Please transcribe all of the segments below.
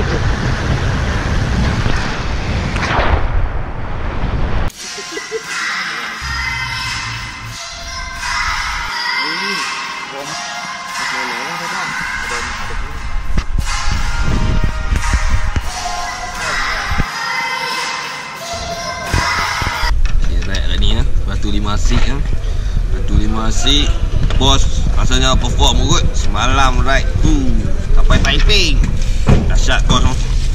Batu 5 seat ya. Batu 5 seat. Bos rasanya perform kot. Semalam ride tu sampai Taiping. Dahsyat bos.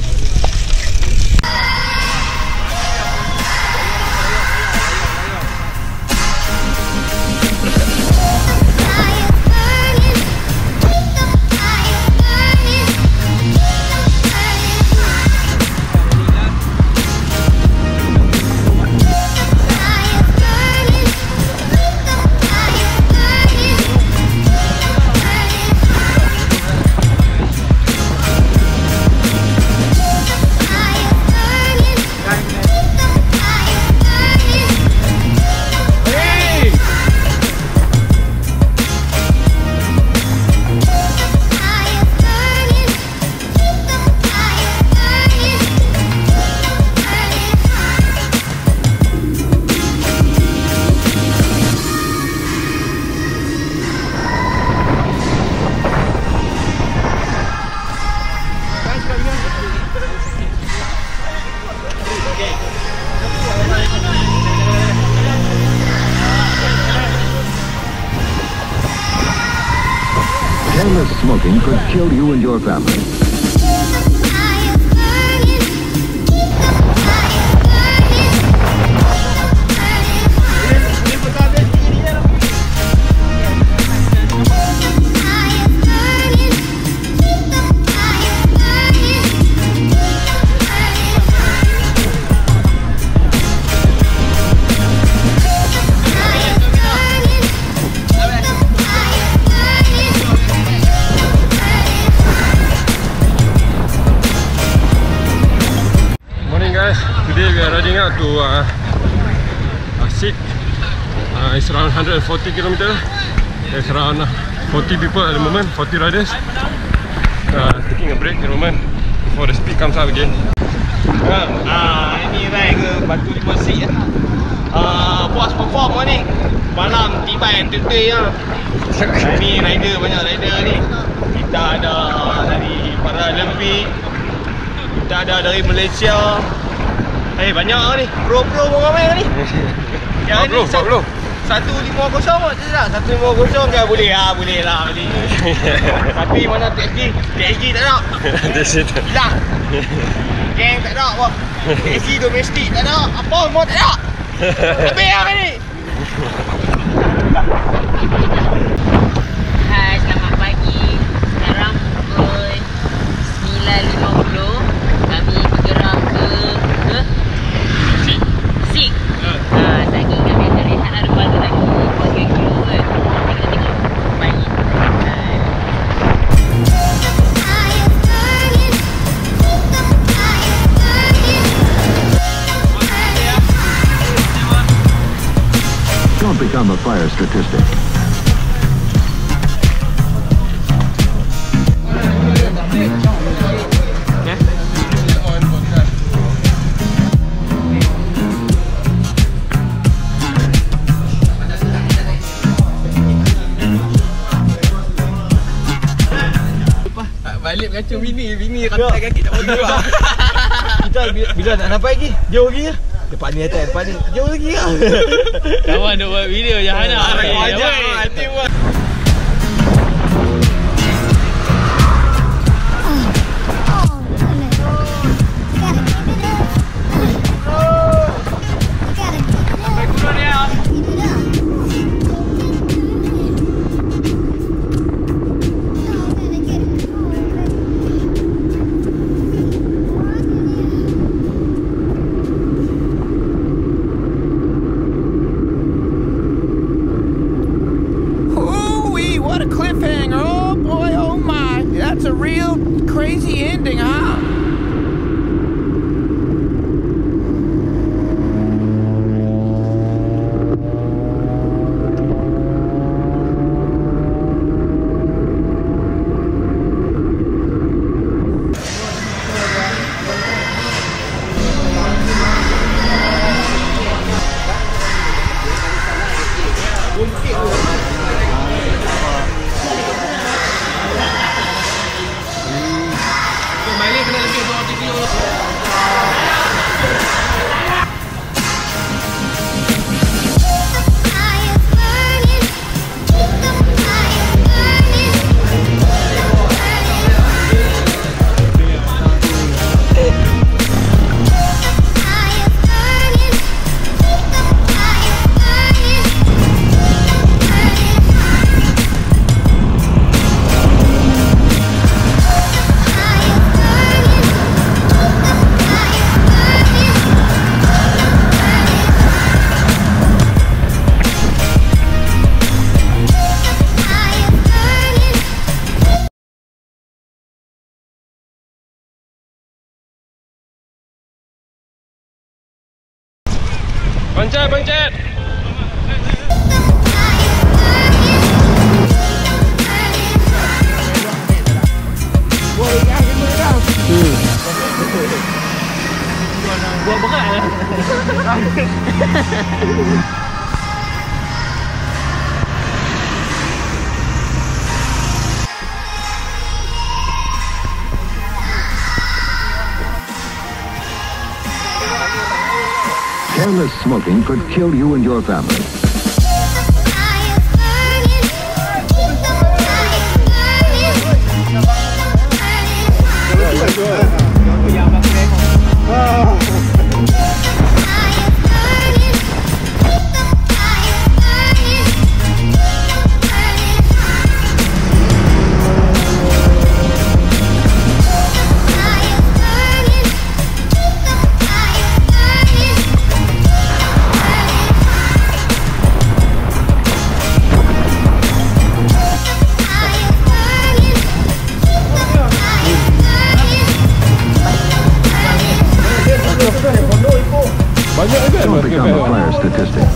Careless smoking could kill you and your family. Today we are riding out to Sik. It's around 140 km. There's around 40 people at the moment, 40 riders. Taking a break at the moment before the speed comes up again. Ini ride ke Batu 5 seat ya. Bos perform ni. Malam tiba yang tertui ya. Ni rider, banyak rider ni. Kita ada dari para Olympic, kita ada dari Malaysia. Banyak ni. Pro pun ramai ni. Yang Bro, 150 tak? 150 kan boleh lah, boleh. Tapi mana TSG tak ada. Hilang. Geng tak ada apa. TSG domestik tak ada. Apa semua tak ada. Habis lah ni. Hai, selamat pagi. Sekarang pukul 9.50. Kami bergerak ke Sik. Lagi kami akan rehat lah depan tu lagi 3 kilo kan. Kita tengok pagi. Don't become a fire statistic. Balik kacau bini rantai kaki tak boleh juga. Kita bila nak sampai lagi? Jauh lagi lah. Depan ni atas, depan ni jauh lagi lah. Kawan nak buat video Jahana. Wajah hati buat. Crazy ending, huh? Pencet, pencet. Buat berat lah. Careless smoking could kill you and your family. Don't become a fire statistic.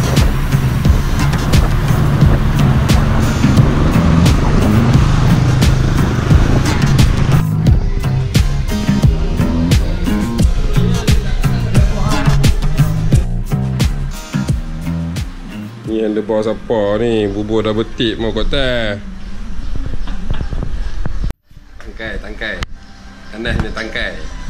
Ni yang LeBOSS apa ni? Bubur dah betik mau kot teh. Tangkai, tangkai. Kanan ni tangkai.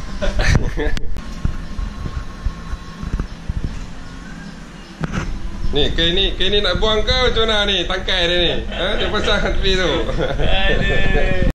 Ni, kain ni nak buang kau macam mana ni? Tangkai dia ni. Ha? Dia pasang tepi tu.